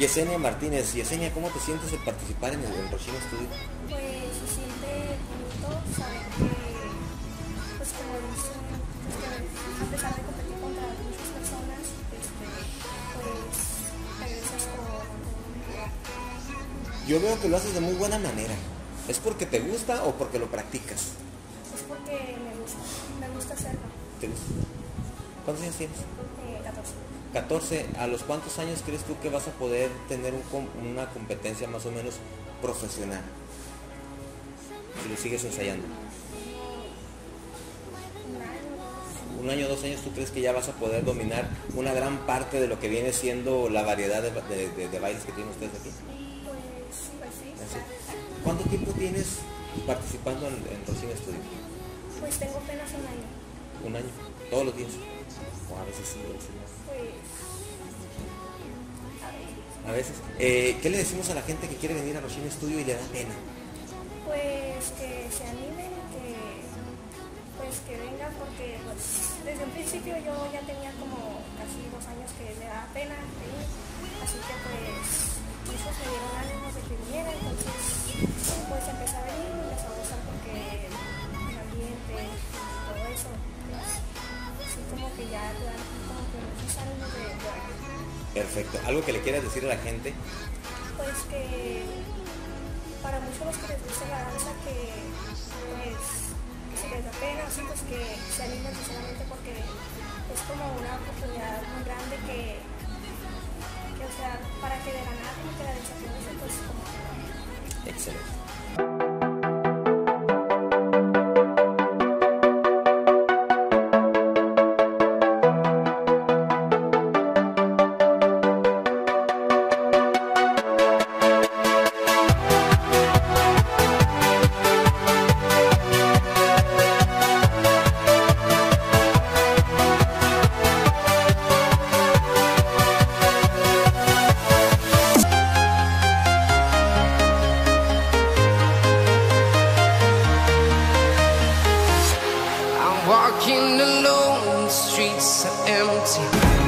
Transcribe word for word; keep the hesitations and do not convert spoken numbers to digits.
Yesenia Martínez. Yesenia, ¿cómo te sientes de participar en el en Roshina Studio? Pues se siente bonito saber que, pues como dicen, pues que a pesar de competir contra muchas personas, este, pues regresas con... Yo veo que lo haces de muy buena manera. ¿Es porque te gusta o porque lo practicas? Es porque me gusta, me gusta hacerlo. ¿Te gusta? ¿Cuántos años tienes? Eh, catorce. catorce. ¿A los cuántos años crees tú que vas a poder tener un, una competencia más o menos profesional? Si lo sigues ensayando. Un año, Un año, dos años, ¿tú crees que ya vas a poder dominar una gran parte de lo que viene siendo la variedad de, de, de, de bailes que tienen ustedes aquí? pues sí, pues sí. ¿Así? ¿Cuánto tiempo tienes participando en, en Roshina Studio? Pues tengo apenas un año. ¿Un año? ¿Todos los días? O a veces sí, a veces no. Pues A veces. Eh, ¿Qué le decimos a la gente que quiere venir a Roshina Studio y le da pena? Pues que se animen, que pues que vengan porque pues, desde un principio yo ya tenía como casi dos años que me daba pena venir, así que pues muchos me dieron ánimos de que viniera, entonces pues empecé a venir y me empezó a gustar porque el ambiente y todo eso, pues así como que ya te dan como que muchos ánimos de, de venir. Perfecto. ¿Algo que le quieras decir a la gente? Pues que para muchos los que les gusta la danza que pues que se les da pena, así pues que se animen sinceramente porque es como una oportunidad muy grande que, que o sea, para que de la nada como que la desafíen, pues como que no. Excelente. Walking alone, the streets are empty.